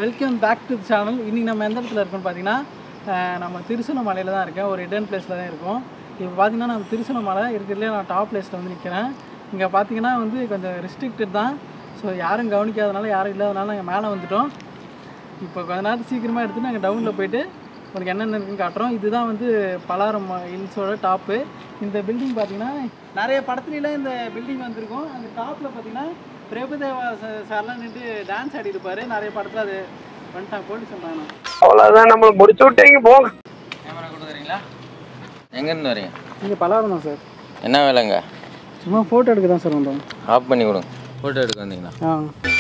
Welcome back to channel. இன்றைக்கி நம்ம எந்த இடத்துல இருக்கோம்னு பார்த்தீங்கன்னா நம்ம திருசூலமலையில் தான் இருக்கேன். ஒரு ஹிடன் பிளேஸில் தான் இருக்கோம். இப்போ பார்த்தீங்கன்னா நம்ம திருசூலமலை இருக்கிறதுலே நான் டாப் பிளேஸில் வந்து நிற்கிறேன். இங்கே பார்த்தீங்கன்னா வந்து கொஞ்சம் ரெஸ்ட்ரிக்டட் தான். ஸோ யாரும் கவனிக்காதனால, யாரும் இல்லாதனால நாங்கள் மேலே வந்துவிட்டோம். இப்போ கொஞ்ச நேரம் சீக்கிரமாக எடுத்துகிட்டு நாங்கள் டவுனில் போய்ட்டு உனக்கு என்னென்ன இருக்குன்னு காட்டுறோம். இதுதான் வந்து பலாரம் ஹில்ஸோட டாப்பு. இந்த பில்டிங் பார்த்தீங்கன்னா நிறைய படத்துலலாம் இந்த பில்டிங் வந்திருக்கும். அந்த டாப்பில் பார்த்தீங்கன்னா பிரபுதேவா சார்லாம் நின்று டான்ஸ் ஆடி இருப்பாரு. நிறைய படத்தில் அது வந்துட்டாங்க போட்டு சொல்கிறாங்க. அவ்வளோதான், நம்மளை முடிச்சு விட்டீங்க போங்க. கேமரா கொடுக்குறீங்களா? எங்கேருந்து வரீங்க? இங்கே பலாரம் தான் சார். என்ன வேலைங்க? சும்மா ஃபோட்டோ எடுக்க தான் சார் வந்தோம். ஆஃப் பண்ணி கொடுங்க. ஃபோட்டோ எடுக்க வந்தீங்களா? ஆ